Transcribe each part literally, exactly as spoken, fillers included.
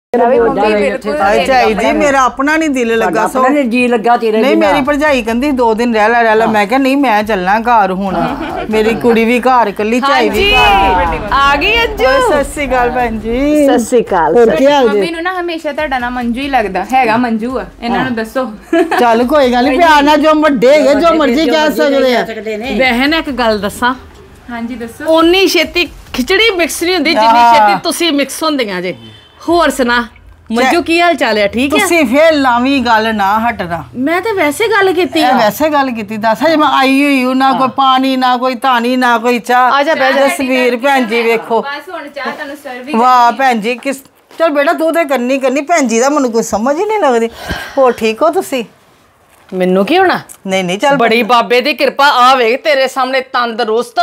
ਝਾਈ ਜੀ ਮੇਰਾ ਆਪਣਾ ਨਹੀਂ ਦਿਲ ਲੱਗਾ ਸੋ ਜੀ ਲੱਗਾ ਤੇਰੇ ਨਹੀਂ ਮੇਰੀ ਭਰਜਾਈ ਕਹਿੰਦੀ ਦੋ ਦਿਨ ਰਹਿ ਲੈ ਰਹਿ ਲੈ ਮੈਂ ਕਿਹਾ ਨਹੀਂ ਮੈਂ ਚੱਲਣਾ ਘਰ ਹੁਣ ਮੇਰੀ ਕੁੜੀ ਵੀ ਘਰ ਇਕੱਲੀ ਝਾਈ ਵੀ ਆ ਗਈ ਅੰਜੂ ਸਤਿ ਸ਼੍ਰੀ ਅਕਾਲ ਭੈਣ ਜੀ ਸਤਿ ਸ਼੍ਰੀ ਅਕਾਲ ਹੋਰ ਕੀ ਹਾਲ ਜੀ ਮੰਮੀ ਨੂੰ ਨਾ ਹਮੇਸ਼ਾ ਤੁਹਾਡਾ ਨਾਮ ਮੰਜੂ ਹੀ ਲੱਗਦਾ ਹੈਗਾ ਮੰਜੂ ਆ ਇਹਨਾਂ ਨੂੰ ਦੱਸੋ ਚੱਲ ਕੋਈ ਗੱਲ ਨਹੀਂ ਪਿਆਰ ਨਾਲ ਜੋ ਵੱਡੇ ਹੈਗੇ ਜੋ ਮਰਜ਼ੀ ਕਹਿ ਸਕਦੇ ਆ ਬਹਿਨ ਇੱਕ ਗੱਲ ਦੱਸਾਂ ਹਾਂਜੀ ਦੱਸੋ ਓਨੀ ਛੇਤੀ ਖਿਚੜੀ ਮਿਕਸ ਨਹੀਂ ਹੁੰਦੀ ਜਿੰਨੀ ਛੇਤੀ ਤੁਸੀਂ ਮਿਕਸ ਹੁੰਦੀਆਂ ਜੇ ਹੋਰ ਸੁਣਾ ਮੰਜੂ ਕੀ ਹਾਲ ਚਾਲ ਹੈ ਠੀਕ ਹੈ ਤੁਸੀਂ ਫੇਰ ਲਾਵੀਂ ਗੱਲ ਨਾ ਹਟਣਾ ਮੈਂ ਤਾਂ ਵੈਸੇ ਗੱਲ ਕੀਤੀ ਆ ਵੈਸੇ ਗੱਲ ਕੀਤੀ ਦੱਸ ਜੇ ਮੈਂ ਆਈ ਹੋਈ ਹੂੰ ਨਾ ਕੋਈ ਪਾਣੀ ਨਾ ਕੋਈ ਧਾਣੀ ਨਾ ਕੋਈ ਚਾਹ ਆ ਜਾ ਬਹਿ ਜਾ ਜਸਵੀਰ ਭੈਣ ਜੀ ਵੇਖੋ ਬਸ ਹੁਣ ਚਾਹ ਤੁਹਾਨੂੰ ਸਰਵ ਵਾਹ ਭੈਣ ਜੀ ਕਿਸ ਚਲ ਬੇਟਾ ਤੂੰ ਤੇ ਕਰਨੀ ਕਰਨੀ ਭੈਣ ਜੀ ਦਾ ਮੈਨੂੰ ਕੋਈ ਸਮਝ ਹੀ ਨਹੀਂ ਲੱਗਦੀ ਹੋਰ ਠੀਕ ਹੋ ਤੁਸੀਂ ਮੈਨੂੰ ਕੀ ਹੋਣਾ ਨਹੀਂ ਨਹੀਂ ਚੱਲ ਬੜੀ ਬਾਬੇ ਦੀ ਕਿਰਪਾ ਆ ਵੇਖ ਤੇਰੇ ਸਾਹਮਣੇ ਤੰਦਰੁਸਤ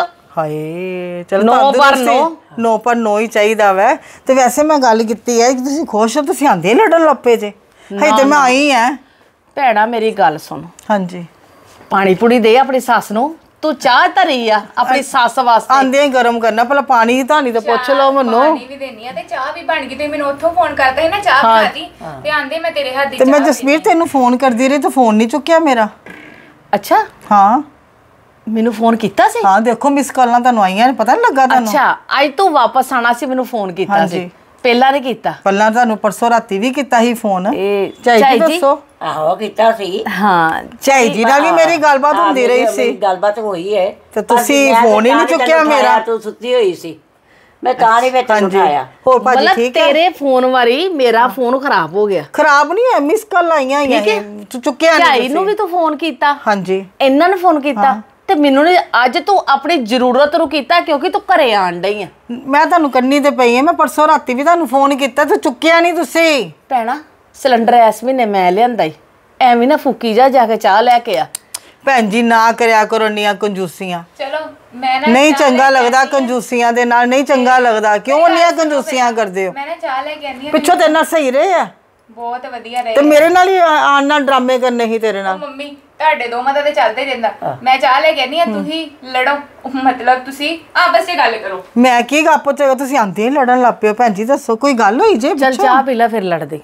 ਹਾਏ ਚਲ ਨੋ ਪਰ ਨੋ ਨੋ ਪਰ ਨੋ ਹੀ ਚਾਹੀਦਾ ਵੈ ਤੇ ਵੈਸੇ ਮੈਂ ਗੱਲ ਕੀਤੀ ਹੈ ਕਿ ਤੁਸੀਂ ਖੁਸ਼ ਹੋ ਤੁਸੀਂ ਆਂਦੇ ਲੜਨ ਲੱਪੇ ਜੇ ਹੇ ਤੇ ਮੈਂ ਆਈ ਆ ਭੈਣਾ ਮੇਰੀ ਗੱਲ ਸੁਣ ਹਾਂਜੀ ਪਾਣੀ ਪੂੜੀ ਦੇ ਆਪਣੀ ਸੱਸ ਨੂੰ ਤੂੰ ਚਾਹ ਧਰੀ ਆ ਆਪਣੀ ਸੱਸ ਵਾਸਤੇ ਆਂਦੇ ਹੀ ਗਰਮ ਕਰਨਾ ਪਹਿਲਾਂ ਪਾਣੀ ਧਾਣੀ ਤਾਂ ਪੁੱਛ ਲਓ ਮੈਨੂੰ ਪਾਣੀ ਵੀ ਦੇਣੀ ਆ ਤੇ ਚਾਹ ਵੀ ਬਣ ਗਈ ਤੇ ਮੈਨੂੰ ਉੱਥੋਂ ਫੋਨ ਕਰਦਾ ਸੀ ਨਾ ਚਾਹ ਬਣਾਤੀ ਤੇ ਆਂਦੇ ਮੈਂ ਤੇਰੇ ਹੱਥ ਦੀ ਤੇ ਮੈਂ ਜਸਵੀਰ ਤੈਨੂੰ ਫੋਨ ਕਰਦੀ ਰਹੀ ਤੇ ਫੋਨ ਨਹੀਂ ਚੁੱਕਿਆ ਮੇਰਾ ਅੱਛਾ ਹਾਂ ਮੈਨੂੰ ਫੋਨ ਕੀਤਾ ਸੀ ਹਾਂ ਦੇਖੋ ਮਿਸ ਕਾਲਾਂ ਤੁਹਾਨੂੰ ਆਈਆਂ ਪਤਾ ਨਹੀਂ ਲੱਗਾ ਤੁਹਾਨੂੰ ਅੱਛਾ ਅੱਜ ਤੂੰ ਵਾਪਸ ਆਣਾ ਸੀ ਮੈਨੂੰ ਫੋਨ ਕੀਤਾ ਸੀ ਪਹਿਲਾਂ ਨਹੀਂ ਕੀਤਾ ਪਹਿਲਾਂ ਤੁਹਾਨੂੰ ਪਰਸੋਂ ਰਾਤੀ ਵੀ ਕੀਤਾ ਸੀ ਫੋਨ ਇਹ ਝਾਈ ਜੀ ਦੱਸੋ ਆਹੋ ਕੀਤਾ ਸੀ ਹਾਂ ਝਾਈ ਜੀ ਨਾਲ ਵੀ ਮੇਰੀ ਗੱਲਬਾਤ ਹੁੰਦੀ ਰਹੀ ਸੀ ਗੱਲਬਾਤ ਹੋਈ ਹੈ ਤੇ ਤੁਸੀਂ ਫੋਨ ਹੀ ਨਹੀਂ ਚੁੱਕਿਆ ਮੇਰਾ ਤੂੰ ਸੁੱਤੀ ਹੋਈ ਸੀ ਮੈਂ ਤਾਂ ਨਹੀਂ ਵਿੱਚ ਉਠਾਇਆ ਹੋਰ ਭਾਜੀ ਠੀਕ ਹੈ ਤੇਰੇ ਫੋਨ ਵਾਰੀ ਮੇਰਾ ਫੋਨ ਖਰਾਬ ਹੋ ਗਿਆ ਖਰਾਬ ਨਹੀਂ ਹੈ ਮਿਸ ਕਾਲ ਆਈਆਂ ਆਈਆਂ ਤੂੰ ਚੁੱਕਿਆ ਨਹੀਂ ਝਾਈ ਨੂੰ ਵੀ ਤੂੰ ਫੋਨ ਕੀਤਾ ਹਾਂਜੀ ਇਹਨਾਂ ਨੇ ਫੋਨ ਕੀਤਾ ਤੇ ਮੈਨੂੰ ਨੇ ਅੱਜ ਤੂੰ ਆਪਣੀ ਜ਼ਰੂਰਤ ਨੂੰ ਕੀਤਾ ਕਿਉਂਕਿ ਤੂੰ ਘਰੇ ਆਣ ਡਈ ਆ ਮੈਂ ਤੁਹਾਨੂੰ ਕੰਨੀ ਤੇ ਪਈ ਆ ਮੈਂ ਪਰਸੋਂ ਰਾਤੀ ਵੀ ਤੁਹਾਨੂੰ ਫੋਨ ਕੀਤਾ ਤੇ ਚੁੱਕਿਆ ਨਹੀਂ ਤੁਸੀਂ ਭੈਣਾ ਸਿਲੰਡਰ ਇਸ ਮਹੀਨੇ ਮੈਂ ਲਿਆਂਦਾ ਈ ਐਵੇਂ ਨਾ ਫੂਕੀ ਜਾ ਜਾ ਕੇ ਚਾਹ ਲੈ ਕੇ ਆ ਭੈਣ ਜੀ ਨਾ ਕਰਿਆ ਕਰੋ ਨੀਆਂ ਕੰਜੂਸੀਆਂ ਚਲੋ ਮੈਂ ਨਾ ਨਹੀਂ ਚੰਗਾ ਲੱਗਦਾ ਕੰਜੂਸੀਆਂ ਦੇ ਨਾਲ ਨਹੀਂ ਚੰਗਾ ਲੱਗਦਾ ਕਿਉਂ ਨੀਆਂ ਕੰਜੂਸੀਆਂ ਕਰਦੇ ਹੋ ਮੈਂ ਨਾ ਚਾਹ ਲੈ ਕੇ ਆਨੀ ਆ ਪਿੱਛੋਂ ਤੇ ਨਾਲ ਸਹੀ ਰਹੇ ਆ ਬਹੁਤ ਵਧੀਆ ਰਹੇ ਤੇ ਮੇਰੇ ਨਾਲ ਹੀ ਆਣ ਨਾਲ ਡਰਾਮੇ ਕਰਨੇ ਸੀ ਤੇਰੇ ਨਾਲ ਮੰਮੀ ਤੁਹਾਡੇ ਦੋਵਾਂ ਦਾ ਤੇ ਚੱਲਦੇ ਰਹਿੰਦਾ ਮੈਂ ਚਾਹ ਲੈ ਕੇ ਆਨੀ ਆ ਤੁਸੀਂ ਲੜੋ ਮਤਲਬ ਤੁਸੀਂ ਆਪਸ ਵਿੱਚ ਗੱਲ ਕਰੋ ਮੈਂ ਕੀ ਗੱਪ ਚ ਤੁਸੀਂ ਆਂਦੇ ਹੀ ਲੜਨ ਲੱਗ ਪਿਓ ਭੈਣ ਜੀ ਦੱਸੋ ਕੋਈ ਗੱਲ ਹੋਈ ਜੇ ਚੱਲ ਚਾਹ ਪੀ ਲੈ ਫਿਰ ਲੜਦੇ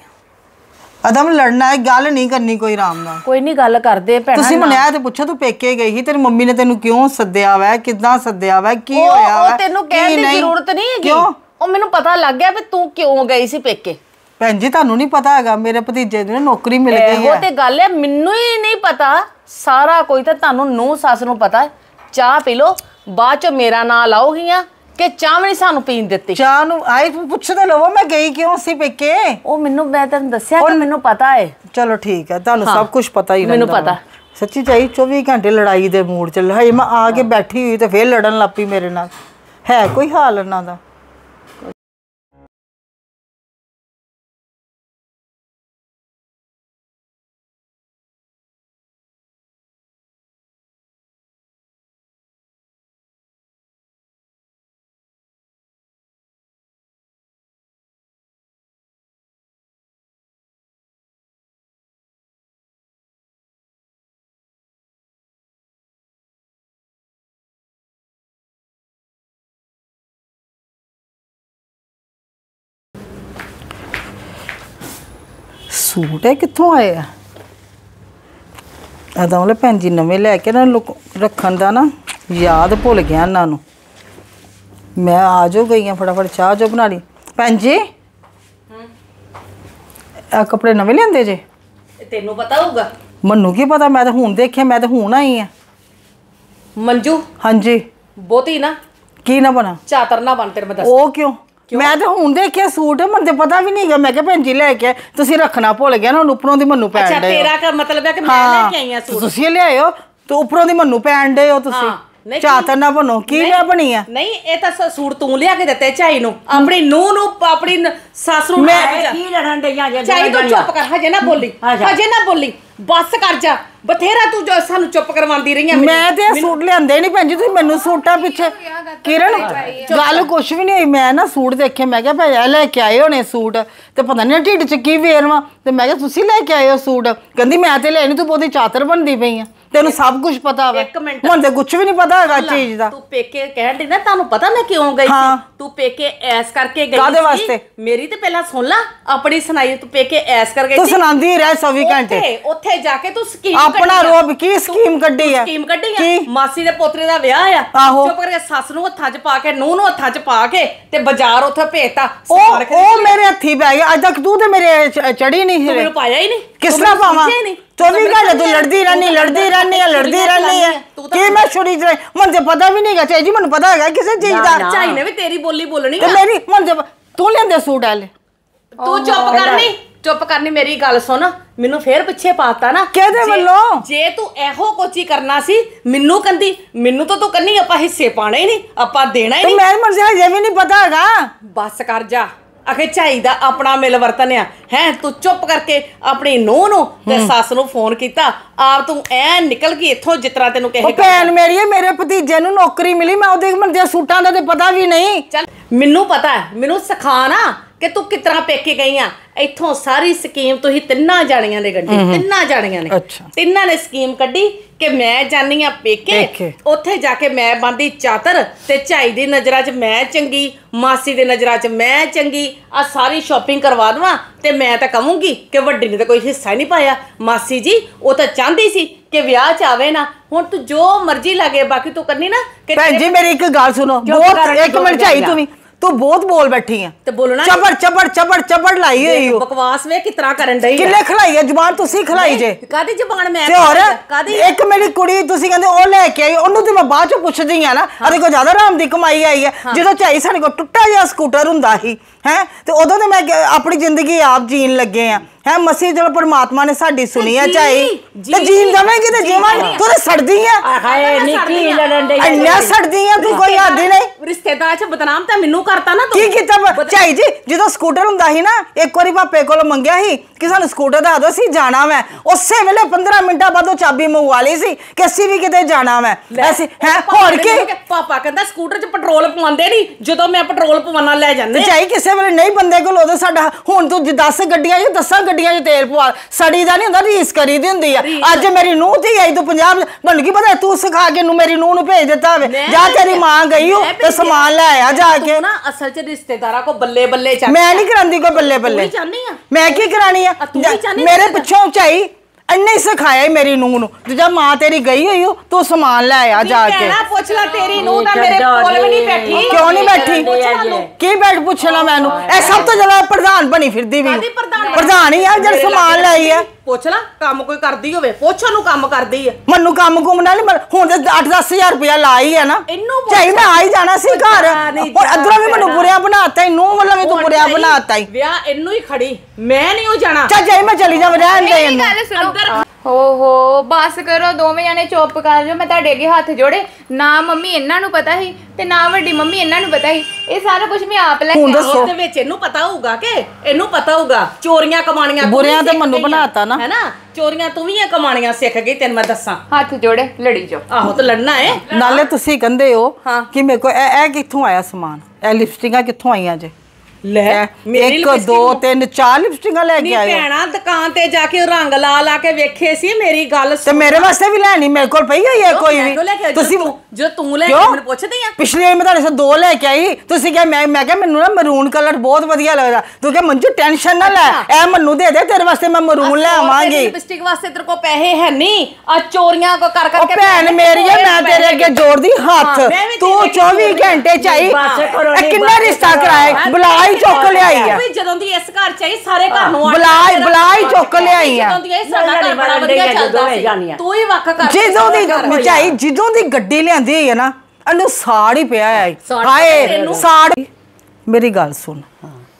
ਅਦਮ ਲੜਨਾ ਹੈ ਗੱਲ ਨਹੀਂ ਕਰਨੀ ਕੋਈ ਆਰਾਮ ਨਾਲ ਕੋਈ ਨਹੀਂ ਗੱਲ ਕਰਦੇ ਭੈਣਾ ਤੁਸੀਂ ਮਨਿਆ ਤੇ ਪੁੱਛੋ ਤੂੰ ਪੇਕੇ ਗਈ ਸੀ ਤੇਰੀ ਮੰਮੀ ਨੇ ਤੈਨੂੰ ਕਿਉਂ ਸੱਦਿਆ ਵਾ ਕਿੱਦਾਂ ਸੱਦਿਆ ਵਾ ਕੀ ਹੋਇਆ ਵਾ ਉਹ ਤੈਨੂੰ ਕਹਿਣ ਦੀ ਜ਼ਰੂਰਤ ਨਹੀਂ ਹੈਗੀ ਉਹ ਮੈਨੂੰ ਪਤਾ ਲੱਗ ਗਿਆ ਵੀ ਤੂੰ ਕਿਉਂ ਗਈ ਸੀ ਪੇਕੇ ਭੈਣ ਜੀ ਤੁਹਾਨੂੰ ਨਹੀਂ ਪਤਾ ਹੈਗਾ ਮੇਰੇ ਭਤੀਜੇ ਨੂੰ ਨੌਕਰੀ ਮਿਲ ਗਈ ਹੈ ਉਹ ਤੇ ਗੱਲ ਹੈ ਮੈਨੂੰ ਹੀ ਨਹੀਂ ਪਤਾ ਸਾਰਾ ਕੋਈ ਤਾਂ ਤੁਹਾਨੂੰ ਨੂੰ ਸੱਸ ਨੂੰ ਪਤਾ ਚਾਹ ਪੀ ਲੋ ਬਾਅਦ ਚ ਮੇਰਾ ਨਾਂ ਲਾਓਗੀਆਂ ਕਿ ਚਾਹ ਵੀ ਨਹੀਂ ਸਾਨੂੰ ਪੀਣ ਦਿੱਤੀ ਚਾਹ ਨੂੰ ਆਏ ਪੁੱਛਦੇ ਲਵੋ ਮੈਂ ਗਈ ਕਿਉਂ ਸੀ ਪੇਕੇ ਉਹ ਮੈਨੂੰ ਮੈਂ ਤੈਨੂੰ ਦੱਸਿਆ ਕਿ ਮੈਨੂੰ ਪਤਾ ਹੈ ਚਲੋ ਠੀਕ ਹੈ ਤੁਹਾਨੂੰ ਸਭ ਕੁਝ ਪਤਾ ਹੀ ਮੈਨੂੰ ਪਤਾ ਸੱਚੀ ਚਾਹੀ ਚੌਵੀ ਘੰਟੇ ਲੜਾਈ ਦੇ ਮੂਡ ਚ ਹਜੇ ਮੈਂ ਆ ਕੇ ਬੈਠੀ ਹੋਈ ਤੇ ਫੇਰ ਲੜਨ ਲੱਪੀ ਮੇਰੇ ਨਾਲ ਹੈ ਕੋਈ ਹਾਲ ਇਹਨਾਂ ਦਾ ਸੂਟ ਹੈ ਕਿੱਥੋਂ ਆਏ ਆ ਆ ਤਾਂ ਉਹਲੇ ਭੈਣ ਜੀ ਨਵੇਂ ਲੈ ਕੇ ਨਾ ਰੱਖਣ ਦਾ ਨਾ ਯਾਦ ਭੁੱਲ ਗਿਆ ਇਹਨਾਂ ਨੂੰ ਮੈਂ ਆ ਜੋ ਗਈ ਆ ਫਟਾਫਟ ਚਾਹ ਜੋ ਬਣਾ ਲਈ ਭੈਣ ਜੀ ਆ ਕੱਪੜੇ ਨਵੇਂ ਲਿਆਂਦੇ ਜੇ ਤੈਨੂੰ ਪਤਾ ਹੋਊਗਾ ਮੈਨੂੰ ਕੀ ਪਤਾ ਮੈਂ ਤਾਂ ਹੁਣ ਦੇਖਿਆ ਮੈਂ ਤਾਂ ਹੁਣ ਆਈ ਆ ਮੰਜੂ ਹਾਂਜੀ ਬਹੁਤੀ ਨਾ ਕੀ ਨਾ ਬਣਾ ਚਾਤਰ ਨਾ ਬਣ ਤੇਰੇ ਮੈਂ ਦੱਸ ਉਹ ਕਿਉਂ ਮੈਂ ਤਾਂ ਹੁਣ ਦੇਖਿਆ ਸੂਟ ਮੈਨੂੰ ਤੇ ਪਤਾ ਵੀ ਨਹੀਂਗਾ ਮੈਂ ਕਿਹਾ ਭੈਣ ਜੀ ਲੈ ਕੇ ਤੁਸੀਂ ਰੱਖਣਾ ਭੁੱਲ ਗਿਆ ਨਾ ਉੱਪਰੋਂ ਦੀ ਮੈਨੂੰ ਪੈਣ ਦੇ ਅੱਛਾ ਤੇਰਾ ਮਤਲਬ ਹੈ ਕਿ ਮੈਂ ਲੈ ਕੇ ਆਈ ਆ ਸੂਟ ਤੁਸੀਂ ਲਿਆਇਓ ਤੇ ਉੱਪਰੋਂ ਦੀ ਮੈਨੂੰ ਪੈਣ ਦੇ ਹੋ ਤੁਸੀਂ ਚਾਤਰ ਨਾ ਬਣੋ ਕੀ ਲਿਆ ਬਣੀ ਆ ਨਹੀਂ ਇਹ ਤਾਂ ਸੂਟ ਤੂੰ ਲਿਆ ਕੇ ਦਿੱਤੇ ਝਾਈ ਨੂੰ ਆਪਣੀ ਨੂੰਹ ਨੂੰ ਆਪਣੀ ਸੱਸ ਨੂੰ ਮੈਂ ਕੀ ਲੜਨ ਡਈਆਂ ਜੇ ਝਾਈ ਤੂੰ ਚੁੱਪ ਕਰ ਹਜੇ ਨਾ ਬੋਲੀ ਹਜੇ ਨਾ ਬੋਲੀ ਬਸ ਕਰ ਜਾ ਬਥੇਰਾ ਤੂੰ ਜੋ ਸਾਨੂੰ ਚੁੱਪ ਕਰਵਾਉਂਦੀ ਰਹੀ ਆ ਮੈਂ ਤੇ ਇਹ ਸੂਟ ਲਿਆਂਦੇ ਨਹੀਂ ਭੈਣ ਜੀ ਤੁਸੀਂ ਮੈਨੂੰ ਸੂਟਾਂ ਪਿੱਛੇ ਕਿਰਨ ਗੱਲ ਕੁਛ ਵੀ ਨਹੀਂ ਹੋਈ ਮੈਂ ਨਾ ਸੂਟ ਦੇਖੇ ਮੈਂ ਕਿਹਾ ਭਾਈ ਇਹ ਲੈ ਕੇ ਆਏ ਹੋਣੇ ਸੂਟ ਤੇ ਪਤਾ ਨਹੀਂ ਢਿੱਡ 'ਚ ਕੀ ਵੇਰਵਾ ਤੇ ਮੈਂ ਕਿਹਾ ਤੁਸੀਂ ਲੈ ਕੇ ਆਏ ਹੋ ਸੂਟ ਕਹਿੰਦੀ ਮੈਂ ਤੇ ਲੈਣੀ ਤੂੰ ਬਹੁਤੀ ਚਾਤਰ ਬਣਦੀ ਪਈ ਆ ਤੈਨੂੰ ਸਭ ਕੁਝ ਪਤਾ ਵਾ ਇੱਕ ਮਿੰਟ ਹੁਣ ਤੇ ਕੁਛ ਵੀ ਨਹੀਂ ਪਤਾ ਹੈਗਾ ਚੀਜ਼ ਦਾ ਤੂੰ ਪੇਕੇ ਕਹਿਣ ਦੀ ਨਾ ਤੁਹਾਨੂੰ ਪਤਾ ਮੈਂ ਕਿਉਂ ਗਈ ਸੀ ਤੂੰ ਪੇਕੇ ਐਸ ਕਰਕੇ ਗਈ ਕਾਹਦੇ ਵਾਸਤੇ ਮੇਰੀ ਤੇ ਪਹਿਲਾਂ ਸੁਣ ਲੈ ਆਪਣੀ ਸੁਣਾਈ ਤੂੰ ਪੇਕੇ ਐਸ ਕਰ ਗਈ ਤੂੰ ਸੁਣਾਉਂਦੀ ਰਹਿ ਚੌਵੀ ਘੰਟੇ ਉੱਥੇ ਜਾ ਕੇ ਤੂੰ ਸਕੀਮ ਆਪਣਾ ਰੋਬ ਕੀ ਸਕੀਮ ਕੱਢੀ ਆ ਸਕੀਮ ਕੱਢੀ ਆ ਮਾਸੀ ਦੇ ਪੋਤਰੇ ਦਾ ਵਿਆਹ ਆ ਚੁੱਪ ਕਰਕੇ ਸੱਸ ਨੂੰ ਹੱਥਾਂ 'ਚ ਪਾ ਕੇ ਨੂੰਹ ਨੂੰ ਹੱਥਾਂ 'ਚ ਪਾ ਕੇ ਤੇ ਬਾਜ਼ਾਰ ਉੱਥੇ ਭੇਜਤਾ ਉਹ ਉਹ ਮੇਰੇ ਹੱਥੀ ਪੈ ਗਿਆ ਅੱਜ ਤੱਕ ਤੂੰ ਤੇ ਮੇਰੇ ਚੜੀ ਨਹੀਂ ਤੂੰ ਮੈਨੂੰ ਪਾਇਆ ਹੀ ਨਹੀਂ ਕਿਸ ਤਰ੍ਹਾਂ ਪਾਵਾਂ ਚੌਵੀ ਘੰਟੇ ਤੂੰ ਲੜਦੀ ਰਹਿਣੀ ਲੜਦੀ ਰਹਿਣੀ ਆ ਲੜਦੀ ਰਹਿਣੀ ਆ ਕੀ ਮੈਂ ਛੁਰੀ ਚ ਮੈਨੂੰ ਤੇ ਪਤਾ ਵੀ ਨਹੀਂਗਾ ਚਾਹੀ ਜੀ ਮੈਨੂੰ ਪਤਾ ਹੈਗਾ ਕਿਸੇ ਚੀਜ਼ ਦਾ ਚਾਹੀ ਨੇ ਵੀ ਤੇਰੀ ਬੋਲੀ ਬੋਲਣੀ ਤੇ ਮੇਰੀ ਮੈਨੂੰ ਤੇ ਤੂੰ ਲੈਂਦੇ ਸੂਟ ਆਲੇ ਤੂੰ ਚੁੱਪ ਕਰਨੀ ਚੁੱਪ ਕਰਨੀ ਮੇਰੀ ਗੱਲ ਸੁਣ ਮੈਨੂੰ ਫੇਰ ਪਿੱਛੇ ਪਾਤਾ ਨਾ ਕਿਹਦੇ ਵੱਲੋਂ ਜੇ ਤੂੰ ਇਹੋ ਕੋਚੀ ਕਰਨਾ ਸੀ ਮੈਨੂੰ ਕੰਦੀ ਮੈਨੂੰ ਤਾਂ ਤੂੰ ਕੰਨੀ ਆਪਾਂ ਹਿੱਸੇ ਪਾਣਾ ਹੀ ਨਹੀਂ ਆਪਾਂ ਦੇਣਾ ਹੀ ਨਹੀਂ ਮੈਂ ਮਨ ਸੇ ਹਜੇ ਵੀ ਨਹੀਂ ਪਤਾ ਹੈਗਾ ਬਸ ਕਰ ਜਾ ਅਖੇ ਝਾਈ ਦਾ ਆਪਣਾ ਮਿਲ ਵਰਤਨ ਆ ਹੈ ਤੂੰ ਚੁੱਪ ਕਰਕੇ ਆਪਣੀ ਨੂੰਹ ਨੂੰ ਤੇ ਸੱਸ ਨੂੰ ਫੋਨ ਕੀਤਾ ਆਪ ਤੂੰ ਐ ਨਿਕਲ ਗਈ ਇੱਥੋਂ ਜਿਸ ਤਰ੍ਹਾਂ ਤੈਨੂੰ ਕਹੇ ਭੈਣ ਮੇਰੀ ਮੇਰੇ ਭਤੀਜੇ ਨੂੰ ਨੌਕਰੀ ਮਿਲੀ ਮੈਂ ਉਹਦੇ ਮਨ ਸੂਟਾਂ ਦਾ ਤੇ ਪਤਾ ਵੀ ਨਹੀਂ ਚੱਲ ਮੈਨੂੰ ਪਤਾ ਮੈਨੂੰ ਸਿਖਾ ਨਾ ਕਿ ਤੂੰ ਕਿਸ ਤਰ੍ਹਾਂ ਪੇਕੇ ਗਈ ਆ ਇੱਥੋਂ ਸਾਰੀ ਸਕੀਮ ਤੁਸੀਂ ਤਿੰਨਾਂ ਜਾਣੀਆਂ ਨੇ ਕੱਢੀ ਤਿੰਨਾਂ ਜਾਣੀਆਂ ਨੇ ਤਿੰਨਾਂ ਨੇ ਸਕੀਮ ਕੱਢੀ ਕਿ ਮੈਂ ਜਾਨੀ ਆ ਪੇਕੇ ਉੱਥੇ ਜਾ ਕੇ ਮੈਂ ਬੰਦੀ ਚਾਤਰ ਤੇ ਝਾਈ ਦੀ ਨਜ਼ਰਾਂ 'ਚ ਮੈਂ ਚੰਗੀ ਮਾਸੀ ਦੀ ਨਜ਼ਰਾਂ 'ਚ ਮੈਂ ਚੰਗੀ ਆ ਸਾਰੀ ਸ਼ਾਪਿੰਗ ਕਰਵਾ ਦਵਾਂ ਤੇ ਮੈਂ ਤਾਂ ਕਹੂੰਗੀ ਕਿ ਵੱਡੀ ਨੇ ਤਾਂ ਕੋਈ ਹਿੱਸਾ ਹੀ ਨਹੀਂ ਪਾਇਆ ਮਾਸੀ ਜੀ ਉਹ ਤਾਂ ਚਾਹੁੰਦੀ ਸੀ ਕਿ ਵਿਆਹ 'ਚ ਆਵੇ ਨਾ ਹੁਣ ਤੂੰ ਜੋ ਮਰਜ਼ੀ ਲਾਗੇ ਬਾਕੀ ਤੂੰ ਕਰਨੀ ਨਾ ਕਿ ਭੈਣ ਜੀ ਮੇਰੀ ਇੱਕ ਗੱਲ ਸੁਣੋ ਬਹੁਤ ਇੱਕ ਮਿੰਟ ਝਾਈ ਤੂੰ ਵੀ ਤੂੰ ਬਹੁਤ ਬੋਲ ਬੈਠੀ ਆ ਤੇ ਬੋਲਣਾ ਚਬੜ ਚਬੜ ਚਬੜ ਚਬੜ ਲਾਈ ਹੋਈ ਹੋ ਬਕਵਾਸ ਵੇ ਕਿਸ ਤਰ੍ਹਾਂ ਕਰਨ ਡਈ ਕਿੱਲੇ ਖਲਾਈ ਹੈ ਜ਼ੁਬਾਨ ਤੁਸੀਂ ਖਲਾਈ ਜੇ ਕਾਦੀ ਜ਼ੁਬਾਨ ਮੈਂ ਤੇ ਹੋਰ ਇੱਕ ਮੇਰੀ ਕੁੜੀ ਤੁਸੀਂ ਕਹਿੰਦੇ ਉਹ ਲੈ ਕੇ ਆਈ ਉਹਨੂੰ ਤੇ ਮੈਂ ਬਾਅਦ ਚ ਪੁੱਛਦੀ ਆ ਨਾ ਅਰੇ ਕੋਈ ਜ਼ਿਆਦਾ ਆਰਾਮ ਦੀ ਕਮਾਈ ਆਈ ਹੈ ਜਦੋਂ ਝਾਈ ਸਾਡੇ ਕੋਲ ਟੁੱਟਾ ਜਿਹਾ ਸਕੂਟਰ ਹੁੰਦਾ ਸੀ ਹੈ ਤੇ ਉਦੋਂ ਤੇ ਮੈਂ ਆਪਣੀ ਜ਼ਿੰਦਗੀ ਆਪ ਜੀਣ ਲੱਗੇ ਆ ਹੈ ਮਸੀ ਚਲੋ ਪਰਮਾਤਮਾ ਨੇ ਸਾਡੀ ਸੁਣੀ ਆ ਝਾਈ ਤੇ ਜੀਣ ਦਵੇਂਗੀ ਤੇ ਜੀਵਾਂ ਤੂੰ ਤੇ ਸੜਦੀ ਆ ਹਾਏ ਨਿੱਕੀ ਲੜਨ ਦੇ ਇੰਨਾ ਸੜਦੀ ਆ ਤੂੰ ਕੋਈ ਹੱਦ ਨਹੀਂ ਰਿਸ਼ਤੇਦਾਰ ਚ ਬਦਨਾਮ ਤਾਂ ਮੈਨੂੰ ਕਰਤਾ ਨਾ ਤੂੰ ਕੀ ਕੀਤਾ ਝਾਈ ਜੀ ਜਦੋਂ ਸਕੂਟਰ ਹੁੰਦਾ ਸੀ ਨਾ ਇੱਕ ਵਾਰੀ ਪਾਪੇ ਕੋਲ ਮੰਗਿਆ ਸੀ ਕਿ ਸਾਨੂੰ ਸਕੂਟਰ ਦਾ ਦੋ ਸੀ ਜਾਣਾ ਮੈਂ ਉਸੇ ਵੇਲੇ ਪੰਦਰਾਂ ਮਿੰਟਾਂ ਬਾਅਦ ਉਹ ਚਾਬੀ ਮੰਗਵਾ ਲਈ ਸੀ ਕਿ ਅਸੀਂ ਵੀ ਕਿਤੇ ਜਾਣਾ ਮੈਂ ਅਸੀਂ ਹੈ ਹੋਰ ਕੀ ਪਾਪਾ ਕਹਿੰਦਾ ਸਕੂਟਰ 'ਚ ਪੈਟਰੋਲ ਪਵਾਉਂਦੇ ਨਹੀਂ ਜਦੋਂ ਮੈਂ ਪੈਟਰੋਲ ਪਵਾਉਣਾ ਲੈ ਜਾਂਦੇ ਝਾਈ ਕਿਸੇ ਵੇਲੇ ਨਹੀਂ ਬੰਦੇ ਕੋਲ ਉਦੋਂ ਸਾਡਾ ਹੁਣ ਤੂੰ ਦਸ ਗੱਡੀਆਂ ਚ ਦਸਾਂ ਗੱਡੀਆਂ 'ਚ ਤੇਲ ਪਵਾ ਸੜੀ ਦਾ ਨਹੀਂ ਹੁੰਦਾ ਰੀਸ ਕਰੀ ਦੀ ਹੁੰਦੀ ਆ ਅੱਜ ਮੇਰੀ ਨੂੰਹ ਧੀ ਆਈ ਤੂੰ ਪੰਜਾਬ ਮੈਨੂੰ ਕੀ ਪਤਾ ਤੂੰ ਸਿਖਾ ਕੇ ਨੂੰ ਮੇਰੀ ਨੂੰਹ ਨੂੰ ਭੇਜ ਦਿੱਤਾ ਹੋਵੇ ਜਾਂ ਤੇਰੀ ਮਾਂ ਗਈ ਹੋ ਤੇ ਸਮਾਨ ਲੈ ਆ ਜਾ ਕੇ ਨਾ ਅਸਲ 'ਚ ਰਿਸ਼ਤੇਦਾਰਾਂ ਕੋ ਬੱਲੇ ਬੱਲੇ ਚੱਲ ਮੈਂ ਨਹੀਂ ਕਰਾਂਦੀ ਕੋਈ ਬੱਲੇ ਬੱਲੇ ਮੈਂ ਕੀ ਕਰਾਣੀ ਆ ਮੇਰੇ ਪਿੱਛੋਂ ਝਾਈ ਇੰਨੇ ਸਿਖਾਇਆ ਮੇਰੀ ਨੂੰਹ ਨੂੰ ਜਦ ਮਾਂ ਤੇਰੀ ਗਈ ਹੋਈ ਹੋ ਤੂੰ ਸਮਾਨ ਲੈ ਆ ਜਾ ਕੇ ਪੁੱਛ ਲੈ ਤੇਰੀ ਨੂੰਹ ਤਾਂ ਮੇਰੇ ਕੋਲ ਵੀ ਨਹੀਂ ਬੈਠੀ ਕਿਉਂ ਨਹੀਂ ਬੈਠੀ ਕੀ ਬੈਠ ਪੁੱਛਣਾ ਮੈਨੂੰ ਇਹ ਸਭ ਤੋਂ ਜ਼ਿਆਦਾ ਪ੍ਰਧਾਨ ਬਣੀ ਫਿਰਦੀ ਵੀ ਪ੍ਰਧਾਨ ਹੀ ਆ ਜਦ ਸਮਾਨ ਲਈ ਆ ਪੁੱਛ ਲੈ ਕੰਮ ਕੋਈ ਕਰਦੀ ਹੋਵੇ ਪੁੱਛ ਉਹਨੂੰ ਕੰਮ ਕਰਦੀ ਆ ਮੈਨੂੰ ਕੰਮ ਕੁਮ ਨਾਲ ਹੁਣ ਤੇ ਅੱਠ ਦਸ ਹਜ਼ਾਰ ਰੁਪਇਆ ਲਾ ਹੀ ਆ ਨਾ ਚਾਹੀ ਮੈਂ ਆ ਹੀ ਜਾਣਾ ਸੀ ਘਰ ਔਰ ਅਧਰੋਂ ਵੀ ਮੈਨੂੰ ਬੁਰਿਆ ਬਣਾਤਾ ਹੀ ਨੂੰਹ ਵੱਲੋਂ ਵੀ ਤੂੰ ਬੁਰਿਆ ਬਣਾਤਾ ਹੀ ਵਿਆਹ ਇਹਨੂੰ ਹੀ ਖੜੀ ਮੈਂ ਨਹੀਂ ਉਹ ਜਾਣਾ ਚੱਲ ਜਾਈ ਮੈਂ ਚਲੀ ਜਾਵਾਂ ਰਹਿਣ ਦੇ ਇਹਨੂੰ ਗੱਲ ਸੁਣੋ ਹੋ ਹੋ ਬਸ ਕਰੋ ਦੋਵੇਂ ਜਾਣੇ ਚੁੱਪ ਕਰ ਜਾਓ ਮੈਂ ਤੁਹਾਡੇ ਅੱਗੇ ਹੱਥ ਜੋੜੇ ਨਾ ਮੰਮੀ ਇਹਨਾਂ ਨੂੰ ਪਤਾ ਸੀ ਤੇ ਨਾ ਵੱਡੀ ਮੰਮੀ ਇਹਨਾਂ ਨੂੰ ਪਤਾ ਸੀ ਇਹ ਸਾਰਾ ਕੁਝ ਮੈਂ ਆਪ ਲੈ ਕੇ ਆਈ ਦੇ ਵਿੱਚ ਇਹਨੂੰ ਪਤਾ ਹੋਊਗਾ ਕਿ ਇਹਨੂੰ ਪਤਾ ਹੋਊਗਾ ਚੋਰੀਆਂ ਕਮਾਣੀਆਂ ਬੁਰਿਆਂ ਤੇ ਮੈਨੂੰ ਬਣਾਤਾ ਨਾ ਹੈਨਾ ਚੋਰੀਆਂ ਤੂੰ ਵੀ ਕਮਾਣੀਆਂ ਸਿੱਖ ਗਈ ਤੈਨੂੰ ਮੈਂ ਦੱਸਾਂ ਹੱਥ ਜੋੜੇ ਲੜੀ ਜਾਓ ਆਹੋ ਤੇ ਲੜਨਾ ਹੈ ਨਾਲੇ ਤੁਸੀਂ ਕਹਿੰਦੇ ਹੋ ਕਿ ਮੇਰੇ ਕੋ ਇਹ ਕਿੱਥੋਂ ਆਇਆ ਸਮਾਨ ਇਹ ਲਿਪਸਟਿਕਾਂ ਕਿੱਥੋਂ ਆਈਆਂ ਜੇ ਲੈ ਇੱਕ ਦੋ ਤਿੰਨ ਚਾਰ ਲਿਪਸਟਿਕਾਂ ਲੈ ਕੇ ਆਏ ਭੈਣਾ ਦੁਕਾਨ ਤੇ ਜਾ ਕੇ ਰੰਗ ਲਾ ਲਾ ਕੇ ਵੇਖੇ ਸੀ ਮੇਰੀ ਗੱਲ ਤੇ ਮੇਰੇ ਵਾਸਤੇ ਵੀ ਲੈਣੀ ਮੇਰੇ ਕੋਲ ਪਈ ਹੋਈ ਹੈ ਕੋਈ ਵੀ ਤੁਸੀਂ ਜੋ ਤੂੰ ਲੈ ਕੇ ਮੈਨੂੰ ਪੁੱਛਦੀ ਆ ਪਿਛਲੀ ਵਾਰ ਮੈਂ ਤੁਹਾਡੇ ਸੇ ਦੋ ਲੈ ਕੇ ਆਈ ਤੁਸੀਂ ਕਿਹਾ ਮੈਂ ਮੈਂ ਕਿਹਾ ਮੈਨੂੰ ਨਾ ਮਰੂਨ ਕਲਰ ਬਹੁਤ ਵਧੀਆ ਲੱਗਦਾ ਤੂੰ ਕਿਹਾ ਮੰਜੂ ਟੈਨਸ਼ਨ ਨਾ ਲੈ ਇਹ ਮੈਨੂੰ ਦੇ ਦੇ ਤੇਰੇ ਵਾਸਤੇ ਮੈਂ ਮਰੂਨ ਲੈ ਆਵਾਂਗੀ ਲਿਪਸਟਿਕ ਵਾਸਤੇ ਤੇਰੇ ਕੋਲ ਪੈਸੇ ਹੈ ਨਹੀਂ ਆ ਚੋਰੀਆਂ ਕੋ ਕਰ ਕਰਕੇ ਭੈਣ ਮੇਰੀ ਹੈ ਮੈਂ ਤੇਰੇ ਅੱਗੇ ਜੋੜਦੀ ਹੱਥ ਤੂੰ ਚੌਵੀ ਘੰਟੇ ਚਾਹੀ ਕਿੰਨਾ ਰਿਸ਼ਤਾ ਕਰਾਇਆ ਬੁਲਾਈ ਚੁੱਕ ਲਿਆਈ ਆ ਜਦੋਂ ਦੀ ਇਸ ਘਰ ਚ ਆਈ ਸਾਰੇ ਘਰ ਨੂੰ ਬੁਲਾਈ ਬੁਲਾਈ ਚੁੱਕ ਲਿਆਈ ਆ ਜਦੋਂ ਦੀ ਇਹ ਸਾਡਾ ਘਰ ਬੜਾ ਵਧੀਆ ਚੱਲਦਾ ਸੀ ਤੂੰ ਹੀ ਵੱਖ ਕਰ ਜਦੋਂ ਦੀ ਚਾਹੀ ਜਦੋਂ ਦੀ ਗੱਡੀ ਲਿਆਂਦੀ ਹੋਈ ਹੈ ਨਾ ਇਹਨੂੰ ਸਾੜ ਹੀ ਪਿਆ ਹੈ ਹਾਏ ਸਾੜ ਮੇਰੀ ਗੱਲ ਸੁਣ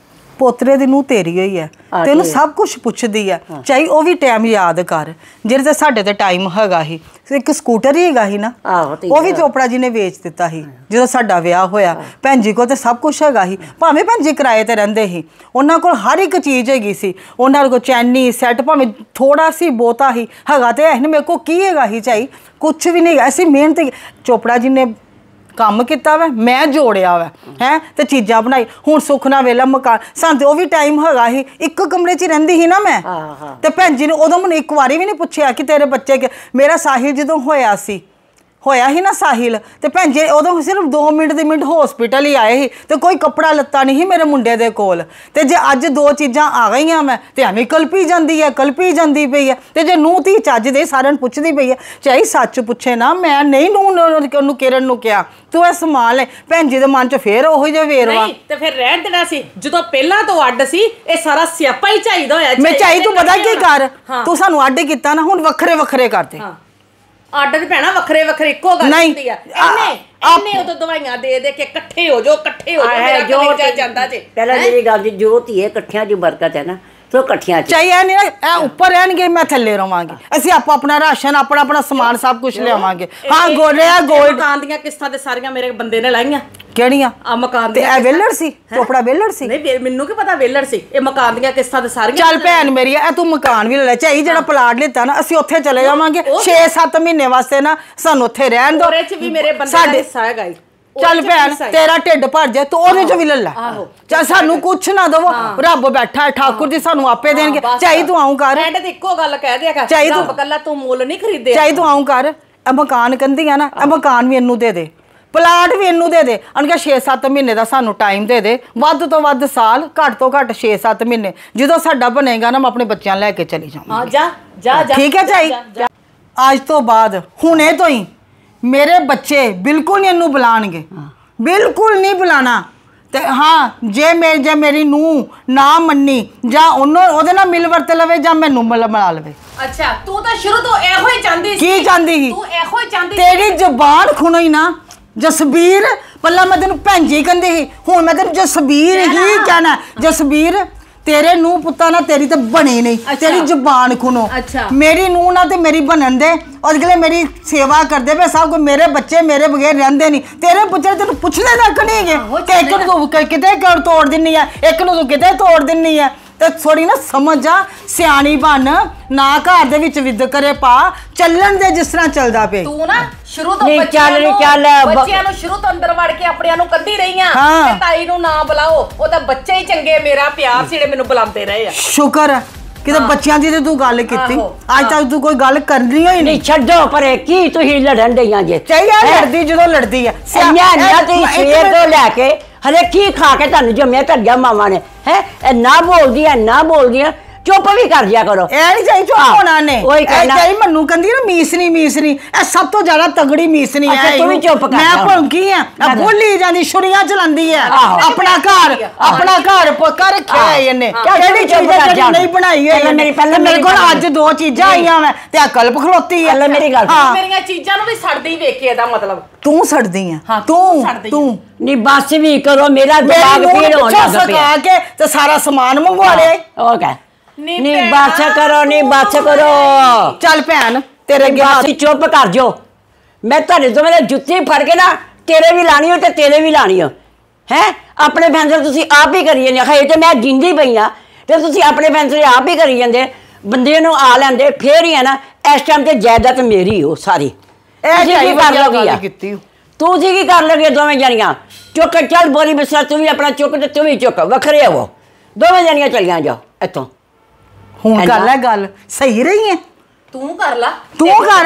ਪੋਤਰੇ ਦੀ ਨੂੰ ਤੇਰੀ ਹੋਈ ਹੈ ਤੇ ਉਹਨੂੰ ਸਭ ਕੁਝ ਪੁੱਛਦੀ ਹੈ ਚਾਹੀ ਉਹ ਵੀ ਟਾਈਮ ਯਾਦ ਕਰ ਜਿਹੜੇ ਤੇ ਸਾਡੇ ਤੇ ਟਾਈਮ ਹੈਗਾ ਹੀ ਇੱਕ ਸਕੂਟਰ ਹੀ ਹੈਗਾ ਹੀ ਨਾ ਉਹ ਵੀ ਚੋਪੜਾ ਜੀ ਨੇ ਵੇਚ ਦਿੱਤਾ ਸੀ ਜਦੋਂ ਸਾਡਾ ਵਿਆਹ ਹੋਇਆ ਭੈਣ ਜੀ ਕੋਲ ਤੇ ਸਭ ਕੁਝ ਹੈਗਾ ਹੀ ਭਾਵੇਂ ਭੈਣ ਜੀ ਕਿਰਾਏ ਤੇ ਰਹਿੰਦੇ ਸੀ ਉਹਨਾਂ ਕੋਲ ਹਰ ਇੱਕ ਚੀਜ਼ ਹੈਗੀ ਸੀ ਉਹਨਾਂ ਕੋਲ ਚੈਨੀ ਸੈੱਟ ਭਾਵੇਂ ਥੋੜਾ ਸੀ ਬਹੁਤਾ ਹੀ ਹੈਗਾ ਤੇ ਇਹਨੇ ਮੇਰੇ ਕੋਲ ਕੀ ਹੈਗਾ ਹੀ ਚਾਹੀ ਕੁਝ ਵੀ ਨਹੀਂ ਅਸੀਂ ਮਿਹਨਤ ਚੋਪੜਾ ਜੀ ਨੇ ਕੰਮ ਕੀਤਾ ਵਾ ਮੈਂ ਜੋੜਿਆ ਵਾ ਹੈ ਤੇ ਚੀਜ਼ਾਂ ਬਣਾਈ ਹੁਣ ਸੁੱਖ ਨਾਲ ਵੇਲਾ ਮਕਾਨ ਸਾਨੂੰ ਤੇ ਉਹ ਵੀ ਟਾਈਮ ਹੈਗਾ ਸੀ ਇੱਕ ਕਮਰੇ 'ਚ ਰਹਿੰਦੀ ਸੀ ਨਾ ਮੈਂ ਤੇ ਭੈਣ ਜੀ ਨੇ ਉਦੋਂ ਮੈਨੂੰ ਇੱਕ ਵਾਰੀ ਵੀ ਨਹੀਂ ਪੁੱਛਿਆ ਕਿ ਤੇਰੇ ਬੱਚੇ ਮੇਰਾ ਸਾਹਿਲ ਜਦੋਂ ਹੋਇਆ ਸੀ ਹੋਇਆ ਹੀ ਨਾ ਸਾਹਿਲ ਤੇ ਭੈਣ ਜੀ ਉਦੋਂ ਸਿਰਫ ਦੋ ਮਿੰਟ ਦੇ ਮਿੰਟ ਹਸਪੀਟਲ ਹੀ ਆਏ ਸੀ ਤੇ ਕੋਈ ਕੱਪੜਾ ਲੱਤਾ ਨਹੀਂ ਸੀ ਮੇਰੇ ਮੁੰਡੇ ਦੇ ਕੋਲ ਤੇ ਜੇ ਅੱਜ ਦੋ ਚੀਜ਼ਾਂ ਆ ਗਈਆਂ ਮੈਂ ਤੇ ਐਵੇਂ ਕਲਪੀ ਜਾਂਦੀ ਹੈ ਕਲਪੀ ਜਾਂਦੀ ਪਈ ਹੈ ਤੇ ਜੇ ਨੂੰਹ ਧੀ ਚੱਜ ਦੇ ਸਾਰਿਆਂ ਨੂੰ ਪੁੱਛਦੀ ਪਈ ਹੈ ਚਾਹੀ ਸੱਚ ਪੁੱਛੇ ਨਾ ਮੈਂ ਨਹੀਂ ਨੂੰਹ ਉਹਨੂੰ ਕਿਰਨ ਨੂੰ ਕਿਹਾ ਤੂੰ ਇਹ ਸਮਾਨ ਲੈ ਭੈਣ ਜੀ ਦੇ ਮਨ 'ਚ ਫੇਰ ਉਹੋ ਜਿਹਾ ਵੇਰਵਾ ਨਹੀਂ ਤੇ ਫਿਰ ਰਹਿਣ ਦੇਣਾ ਸੀ ਜਦੋਂ ਪਹਿਲਾਂ ਤੋਂ ਅੱਡ ਸੀ ਇਹ ਸਾਰਾ ਸਿਆਪਾ ਹੀ ਚਾਹੀਦਾ ਹੋਇਆ ਮੈਂ ਚਾਹੀ ਤੂੰ ਪਤਾ ਕੀ ਕਰ ਤੂੰ ਸਾਨੂੰ ਅੱਡ ਕੀਤਾ ਨਾ ਹੁਣ ਵੱਖਰੇ ਵੱਖਰੇ ਕਰਦੇ ਅੱਡ ਤੇ ਭੈਣਾ ਵੱਖਰੇ ਵੱਖਰੇ ਇੱਕੋ ਗੱਲ ਹੁੰਦੀ ਆ ਇਹਨੇ ਇਹਨੇ ਉਦੋਂ ਦਵਾਈਆਂ ਦੇ ਦੇ ਕੇ ਇਕੱਠੇ ਹੋ ਜਾਓ ਇਕੱਠੇ ਹੋ ਜਾਓ ਮੇਰਾ ਕਲੇਜਾ ਜਾਂਦਾ ਜੇ ਪਹਿਲਾਂ ਮੇਰੀ ਗੱਲ ਜੀ ਜੋ ਧੀਏ ਇਕੱਠਿਆਂ ਦੀ ਬਰਕਤ ਹੈ ਨਾ ਸੋ ਇਕੱਠਿਆਂ ਚ ਚਾਹੀਏ ਨਹੀਂ ਇਹ ਉੱਪਰ ਰਹਿਣਗੇ ਮੈਂ ਥੱਲੇ ਰਵਾਂਗੀ ਅਸੀਂ ਆਪਾ ਆਪਣਾ ਰਾਸ਼ਨ ਆਪਣਾ ਆਪਣਾ ਸਮਾਨ ਸਭ ਕੁਝ ਲਿਆਵਾਂਗੇ ਹਾਂ ਗੋਲਿਆ ਗੋਲਡ ਮਕਾਨ ਦੀਆਂ ਕਿਸ਼ਤਾਂ ਤੇ ਸਾਰੀਆਂ ਮੇਰੇ ਬੰਦੇ ਨੇ ਲਾਈਆਂ ਕਿਹੜੀਆਂ ਆ ਮਕਾਨ ਤੇ ਇਹ ਵੇਲੜ ਸੀ ਚੋਪੜਾ ਵੇਲੜ ਸੀ ਨਹੀਂ ਮੈਨੂੰ ਕੀ ਪਤਾ ਵੇਲੜ ਸੀ ਇਹ ਮਕਾਨ ਦੀਆਂ ਕਿਸ਼ਤਾਂ ਤੇ ਸਾਰੀਆਂ ਚੱਲ ਭੈਣ ਮੇਰੀ ਇਹ ਤੂੰ ਮਕਾਨ ਵੀ ਲੈ ਲੈ ਚਾਹੀ ਜਿਹੜਾ ਪਲਾਟ ਲਿੱਤਾ ਨਾ ਅਸੀਂ ਉੱਥੇ ਚਲੇ ਜਾਵਾਂਗੇ ਛੇ ਸੱਤ ਮਹੀਨੇ ਵਾਸਤੇ ਨਾ ਸਾਨੂੰ ਉੱਥੇ ਰਹਿਣ ਦੋ ਉਹਦੇ ਚ ਵੀ ਮੇਰੇ ਬੰਦੇ ਦਾ ਹਿੱਸਾ ਹੈਗਾ ਹੀ ਚੱਲ ਭੈਣ ਤੇਰਾ ਢਿੱਡ ਭਰ ਜਾ ਤੂੰ ਉਹਦੇ ਚੋਂ ਵੀ ਲੈ ਲੈ ਚੱਲ ਸਾਨੂੰ ਕੁਛ ਨਾ ਦਵੋ ਰੱਬ ਬੈਠਾ ਹੈ ਠਾਕੁਰ ਜੀ ਸਾਨੂੰ ਆਪੇ ਦੇਣਗੇ ਚਾਹੀ ਤੂੰ ਆਉਂ ਕਰ ਐਂਡ ਤੇ ਇੱਕੋ ਗੱਲ ਕਹਿ ਦਿਆ ਕਰ ਰੱਬ ਕੱਲਾ ਤੂੰ ਮੁੱਲ ਨਹੀਂ ਖਰੀਦੇ ਚਾਹੀ ਤੂੰ ਆਉਂ ਕਰ ਇਹ ਮਕਾਨ ਕੰਦੀਆਂ ਨਾ ਇਹ ਮਕਾਨ ਵੀ ਇਹਨੂੰ ਦੇ ਦੇ ਪਲਾਟ ਵੀ ਇਹਨੂੰ ਦੇ ਦੇ ਅਨਕਾ ਛੇ ਸੱਤ ਮਹੀਨੇ ਦਾ ਸਾਨੂੰ ਟਾਈਮ ਦੇ ਦੇ ਵੱਧ ਤੋਂ ਵੱਧ ਸਾਲ ਘੱਟ ਤੋਂ ਘੱਟ ਛੇ ਸੱਤ ਮਹੀਨੇ ਜਦੋਂ ਸਾਡਾ ਬਣੇਗਾ ਨਾ ਮੈਂ ਆਪਣੇ ਬੱਚਿਆਂ ਲੈ ਕੇ ਚਲੀ ਜਾਵਾਂਗੀ ਹਾਂ ਜਾ ਜਾ ਜਾ ਠੀਕ ਹੈ ਚਾਹੀ ਅੱਜ ਤੋਂ ਬਾਅਦ ਹੁਣੇ ਤੋਂ ਹੀ ਮੇਰੇ ਬੱਚੇ ਬਿਲਕੁਲ ਨਹੀਂ ਇਹਨੂੰ ਬੁਲਾਣਗੇ ਬਿਲਕੁਲ ਨਹੀਂ ਬੁਲਾਣਾ ਤੇ ਹਾਂ ਜੇ ਮੇਰੇ ਜੇ ਮੇਰੀ ਨੂੰ ਨਾ ਮੰਨੀ ਜਾਂ ਉਹਨੂੰ ਉਹਦੇ ਨਾਲ ਮਿਲ ਵਰਤ ਲਵੇ ਜਾਂ ਮੈਨੂੰ ਮਿਲ ਮਿਲਾ ਲਵੇ ਅੱਛਾ ਤੂੰ ਤਾਂ ਸ਼ੁਰੂ ਤੋਂ ਇਹੋ ਹੀ ਚਾਹੁੰਦੀ ਸੀ ਕੀ ਚਾਹੁੰਦੀ ਸੀ ਤੂੰ ਇਹੋ ਹੀ ਚਾਹੁੰਦੀ ਤੇਰੀ ਜ਼ੁਬਾਨ ਖੁਣੋਈ ਨਾ ਜਸਬੀਰ ਪੱਲਾ ਮੈਂ ਤੈਨੂੰ ਭੈਣ ਜੀ ਕਹਿੰਦੀ ਸੀ ਹੁਣ ਮੈਂ ਤੈਨੂੰ ਜਸਬੀਰ ਹੀ ਕਹਿਣਾ ਜਸਬੀਰ ਤੇਰੇ ਨੂੰ ਪੁੱਤਾਂ ਨਾਲ ਤੇਰੀ ਤੇ ਬਣੀ ਨਹੀਂ ਤੇਰੀ ਜ਼ੁਬਾਨ ਖੁਣੋ ਮੇਰੀ ਨੂੰ ਨਾ ਤੇ ਮੇਰੀ ਬਣਨ ਦੇ और अगले मेरी सेवा करते पे सब मेरे बच्चे मेरे बगैर रहते नहीं तेरे पुत्तर तेन पुछने तक नहीं गए कि एक तू किते तोड़ दिनी है एक तू किते तोड़ दिनी है ते थोड़ी ना समझ जा सियाणी बन ना घर दे विच विद करे पा ਚੱਲਣ ਦੇ ਜਿਸ ਤਰ੍ਹਾਂ ਚੱਲਦਾ ਪਏ ਤੂੰ ਨਾ ਸ਼ੁਰੂ ਤੋਂ ਬੱਚਿਆਂ ਨੂੰ ਬੱਚਿਆਂ ਨੂੰ ਸ਼ੁਰੂ ਤੋਂ ਅੰਦਰ ਵੜ ਕੇ ਆਪਣਿਆਂ ਨੂੰ ਕੱਢੀ ਰਹੀਆਂ ਕਿ ਤਾਈ ਨੂੰ ਨਾ ਬੁਲਾਓ ਉਹ ਤਾਂ ਬੱਚੇ ਹੀ ਚੰਗੇ ਮੇਰਾ ਪਿਆਰ ਜਿਹੜੇ ਮੈਨੂੰ ਬੁਲਾਉਂਦੇ ਰਹੇ ਆ ਸ਼ੁਕਰ ਹੈ ਕਿਤੇ ਬੱਚਿਆਂ ਦੀ ਤੇ ਤੂੰ ਗੱਲ ਕੀਤੀ ਅੱਜ ਤੱਕ ਤੂੰ ਕੋਈ ਗੱਲ ਕਰਨੀ ਹੋਈ ਨਹੀਂ ਛੱਡੋ ਪਰੇ ਕੀ ਤੁਸੀਂ ਲੜਨ ਡਈਆਂ ਜੇ ਚਾਹੀਏ ਲੜਦੀ ਜਦੋਂ ਲੜਦੀ ਹੈ ਸਿਆਣਿਆ ਨਾ ਤੁਸੀਂ ਸਵੇਰ ਤੋਂ ਲੈ ਕੇ ਹਰੇ ਕੀ ਖਾ ਕੇ ਤੁਹਾਨੂੰ ਜੰਮਿਆ ਤੁਹਾਡੀਆਂ ਮਾਵਾਂ ਨੇ ਹੈ ਇਹ ਨਾ ਬੋਲਦੀਆਂ ਨਾ ਬੋਲਦੀਆਂ ਚੁੱਪ ਵੀ ਕਰ ਜਿਆ ਕਰੋ ਇਹ ਨਹੀਂ ਚਾਹੀ ਚੁੱਪ ਹੋਣਾ ਨੇ ਇਹ ਚਾਹੀ ਮੈਨੂੰ ਕਹਿੰਦੀ ਨਾ ਮੀਸਨੀ ਮੀਸਨੀ ਇਹ ਸਭ ਤੋਂ ਜ਼ਿਆਦਾ ਤਗੜੀ ਮੀਸਨੀ ਹੈ ਤੂੰ ਵੀ ਚੁੱਪ ਕਰ ਮੈਂ ਭੌਂਕੀ ਆ ਆ ਬੋਲੀ ਜਾਂਦੀ ਛੁਰੀਆਂ ਚਲਾਉਂਦੀ ਹੈ ਆਪਣਾ ਘਰ ਆਪਣਾ ਘਰ ਪੱਕਾ ਰੱਖਿਆ ਹੈ ਇਹਨੇ ਕਿਹੜੀ ਚੀਜ਼ ਨਹੀਂ ਬਣਾਈ ਹੈ ਮੇਰੀ ਪਹਿਲਾਂ ਮੇਰੇ ਕੋਲ ਅੱਜ ਦੋ ਚੀਜ਼ਾਂ ਆਈਆਂ ਮੈਂ ਤੇ ਆ ਕਲਪ ਖਲੋਤੀ ਹੈ ਮੇਰੀ ਗੱਲ ਮੇਰੀਆਂ ਚੀਜ਼ਾਂ ਨੂੰ ਵੀ ਸੜਦੀ ਵੇਖ ਕੇ ਇਹਦਾ ਮਤਲਬ ਤੂੰ ਸੜਦੀ ਆ ਤੂੰ ਤੂੰ ਨਹੀਂ ਬਸ ਵੀ ਕਰੋ ਮੇਰਾ ਦਿਮਾਗ ਪੀੜ ਹੋਣ ਲੱਗ ਪਿਆ ਕੇ ਤੇ ਸਾਰਾ ਸਮਾਨ ਮੰਗਵਾ ਲਿਆ ਉਹ ਕਹਿ ਨਹੀਂ ਬਸ ਕਰੋ ਨਹੀਂ ਬਸ ਕਰੋ ਚੱਲ ਭੈਣ ਤੇਰੇ ਅੱਗੇ ਚੁੱਪ ਕਰ ਜੋ ਮੈਂ ਤੁਹਾਡੇ ਦੋਵੇਂ ਦੀ ਜੁੱਤੀ ਫੜ ਕੇ ਨਾ ਤੇਰੇ ਵੀ ਲਾਣੀ ਹੋ ਤੇ ਤੇਰੇ ਵੀ ਲਾਣੀ ਹੋ ਹੈ ਆਪਣੇ ਫੈਸਲੇ ਤੁਸੀਂ ਆਪ ਹੀ ਕਰੀ ਜਾਂਦੇ ਹੈ ਤੇ ਮੈਂ ਜਿੰਦੀ ਪਈ ਆ ਤੇ ਤੁਸੀਂ ਆਪਣੇ ਫੈਸਲੇ ਆਪ ਹੀ ਕਰੀ ਜਾਂਦੇ ਬੰਦੇ ਨੂੰ ਆ ਲੈਂਦੇ ਫੇਰ ਹੀ ਹੈ ਨਾ ਇਸ ਟਾਈਮ ਤੇ ਜਾਇਦਾਦ ਮੇਰੀ ਹੋ ਸਾਰੀ ਇਹ ਕੀ ਕਰ ਲੋਗੀ ਆ ਤੂੰ ਜੀ ਕੀ ਕਰ ਲੋਗੇ ਦੋਵੇਂ ਜਣੀਆਂ ਚੁੱਕ ਚੱਲ ਬੋਲੀ ਬਿਸਰਾ ਤੂੰ ਵੀ ਆਪਣਾ ਚੁੱਕ ਤੇ ਤੂੰ ਵੀ ਚੁੱਕ ਵੱਖਰੇ ਹੋ ਦੋਵੇਂ ਜਣੀਆਂ ਚਲੀਆਂ ਜਾਓ ਇੱਥੋਂ ਹੁਣ ਕਰ ਲੈ ਗੱਲ ਸਹੀ ਰਹੀ ਹੈ ਤੂੰ ਕਰ ਲਾ ਤੂੰ ਕਰ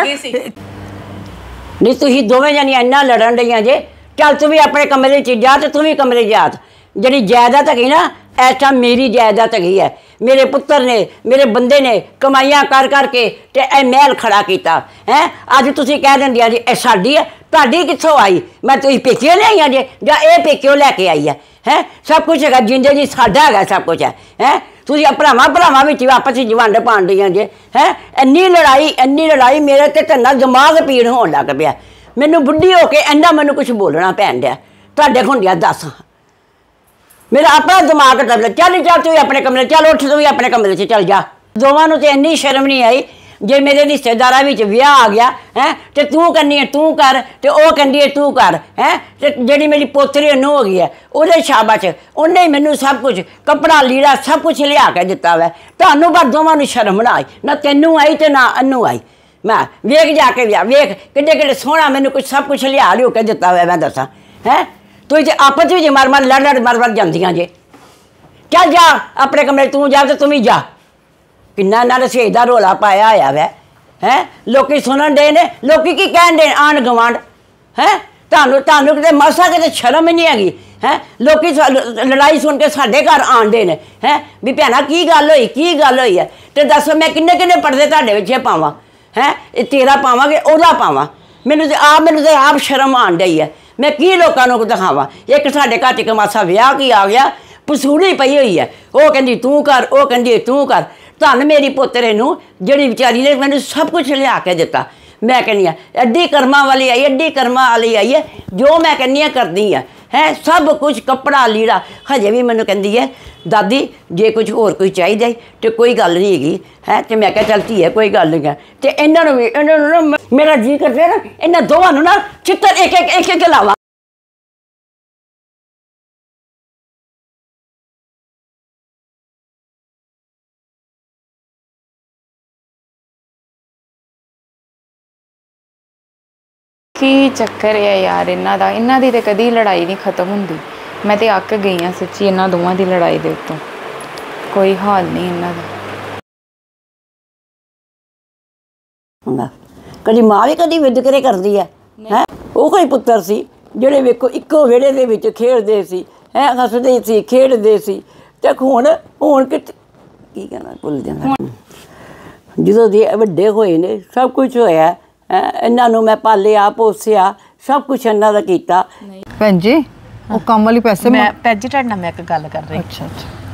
ਨਹੀਂ ਤੁਸੀਂ ਦੋਵੇਂ ਜਣੀਆਂ ਇੰਨਾ ਲੜਨ ਡਈਆਂ ਜੇ ਚੱਲ ਤੂੰ ਵੀ ਆਪਣੇ ਕਮਰੇ 'ਚ ਜਾ ਤੇ ਤੂੰ ਵੀ ਕਮਰੇ 'ਚ ਜਾ ਜਿਹੜੀ ਜਾਇਦਾਦ ਹੈਗੀ ਨਾ ਇਸ ਟਾਈਮ ਮੇਰੀ ਜਾਇਦਾਦ ਹੈਗੀ ਹੈ ਮੇਰੇ ਪੁੱਤਰ ਨੇ ਮੇਰੇ ਬੰਦੇ ਨੇ ਕਮਾਈਆਂ ਕਰ ਕਰਕੇ ਤੇ ਇਹ ਮਹਿਲ ਖੜਾ ਕੀਤਾ ਹੈ ਅੱਜ ਤੁਸੀਂ ਕਹਿ ਦਿੰਦੇ ਆ ਜੀ ਇਹ ਸਾਡੀ ਹੈ ਤੁਹਾਡੀ ਕਿੱਥੋਂ ਆਈ ਮੈਂ ਤੁਸੀਂ ਪੇਕਿਓ ਲਿਆਈ ਆ ਜੇ ਜਾਂ ਇਹ ਪੇਕਿਓ ਲੈ ਕੇ ਆਈ ਹੈ ਹੈ ਸਭ ਕੁਝ ਹੈਗਾ ਜਿੰਦੇ ਜੀ ਸਾਡਾ ਹੈਗਾ ਸਭ ਕੁਝ ਹੈ ਹੈ ਤੁਸੀਂ ਭਰਾਵਾਂ ਭਰਾਵਾਂ ਵਿੱਚ ਆਪਸ ਵਿੱਚ ਵੰਡ ਪਾਣ ਡੀਆਂ ਜੇ ਹੈ ਇੰਨੀ ਲੜਾਈ ਇੰਨੀ ਲੜਾਈ ਮੇਰੇ ਤੇ ਤਾਂ ਦਿਮਾਗ ਪੀੜ ਹੋਣ ਲੱਗ ਪਿਆ ਮੈਨੂੰ ਬੁੱਢੀ ਹੋ ਕੇ ਇੰਨਾ ਮੈਨੂੰ ਕੁਝ ਬੋਲਣਾ ਪੈਣ ਡਿਆ ਤੁਹਾਡੇ ਹੁੰਦਿਆ ਦੱਸ मेरा अपना दिमाग टल चल चल तू भी अपने कमरे चल उठ तू भी अपने कमरे च चल जा। दोवां नूं ते इन्नी शर्म नहीं आई जे मेरे रिश्तेदारां विच विआह आ गया है ते तू करनी है तू कर ते ओह कहंदी है तू कर है ते जेहड़ी मेरी पोतरी नूं हो गई है ओहदे शाबाश उन्हें ही मैनूं सब कुछ कपड़ा लीड़ा सब कुछ लिया के दिता वै। तुहानूं पर दोवां नूं शर्म ना आई ना तैनूं आई ते ना अनू आई। मैं वेख जाके विआह वेख किड्डे किड्डे सोहना मैनूं कुछ सब कुछ लिया लियो के दिता वै। मैं दसां है तू जे आपस विच मर मर लड़ लड़ मर मर जांदियां जे। चल जा अपने कमरे तू जा ते तूं भी जा। किन्ना ना रसोई दा रौला पाया होया वै है लोकी सुनन दे ने लोकी की कहन दे आन गवांड है तुहानूं तुहानूं किते मासा किते शर्म ही नहीं हैगी है लोकी लड़ाई सुन के साडे घर आंदे ने है भी भैना की गल होई की गल होई है ते दस मैं किन्ने किन्ने पर्दे तुहाडे विच पावां है तेरा पावां कि ओहदा पावां। मैनूं ते आप मैनूं ते आप शर्म आन डई है मैं की लोकां नूं दिखावां। एक साडे घर च मासा विआह की आ गया पसूड़ी पई होई है ओह कहंदी तू कर ओह कहंदी तू कर। धन मेरी पोतरे नूं जिहड़ी विचारी ने मैनूं सब कुछ लिया के दिता। मैं कहनी आ एड्डी कर्मां वाली आई एड्डी कर्मां वाली आई है जो मैं कहनी आ करदी है है सब कुछ कपड़ा लीड़ा। हजे भी मैनूं कहंदी है दादी जे कुछ होर कोई चाहिदा ते कोई गल नहीं हैगी है ते मैं कहा चल धीए कोई गल नहीं है ते इन्हां नूं भी इन्हां नूं ना मेरा जी करदा ना इन्हां दोवां नूं ना चित्तर एक एक एक एक लावां। ਕੀ ਚੱਕਰ ਹੈ ਯਾਰ ਇਹਨਾਂ ਦਾ ਇਹਨਾਂ ਦੀ ਤੇ ਕਦੀ ਲੜਾਈ ਨਹੀਂ ਖਤਮ ਹੁੰਦੀ। ਮੈਂ ਤੇ ਅੱਕ ਗਈ ਹਾਂ ਸੱਚੀ ਇਹਨਾਂ ਦੋਵਾਂ ਦੀ ਲੜਾਈ ਦੇ ਉੱਤੋਂ ਕੋਈ ਹਾਲ ਨਹੀਂ ਇਹਨਾਂ ਦਾ। ਕਦੀ ਮਾਂ ਵੀ ਕਦੀ ਵਿਦਕਰੇ ਕਰਦੀ ਹੈ ਹੈ ਉਹ ਕੋਈ ਪੁੱਤਰ ਸੀ ਜਿਹੜੇ ਵੇਖੋ ਇੱਕੋ ਵਿਹੜੇ ਦੇ ਵਿੱਚ ਖੇਡਦੇ ਸੀ ਹੈ ਹੱਸਦੇ ਸੀ ਖੇਡਦੇ ਸੀ ਤੇ ਹੁਣ ਹੁਣ ਕਿ ਕੀ ਕਹਿਣਾ ਭੁੱਲ ਜਾਂਦਾ। ਜਦੋਂ ਦੇ ਵੱਡੇ ਹੋਏ ਨੇ ਸਭ ਕੁਝ ਹੋਇਆ ਇਹਨਾਂ ਨੂੰ ਮੈਂ ਪਾਲਿਆ ਪੋਸਿਆ ਸਭ ਕੁਝ ਇਹਨਾਂ ਦਾ ਕੀਤਾ। ਭੈਣ ਜੀ ਉਹ ਕੰਮ ਵਾਲੀ ਪੈਸੇ ਮੈਂ ਭੈਣ ਜੀ ਤੁਹਾਡੇ ਨਾਲ ਮੈਂ ਇੱਕ ਗੱਲ ਕਰ ਰਹੀ। ਅੱਛਾ ਅੱਛਾ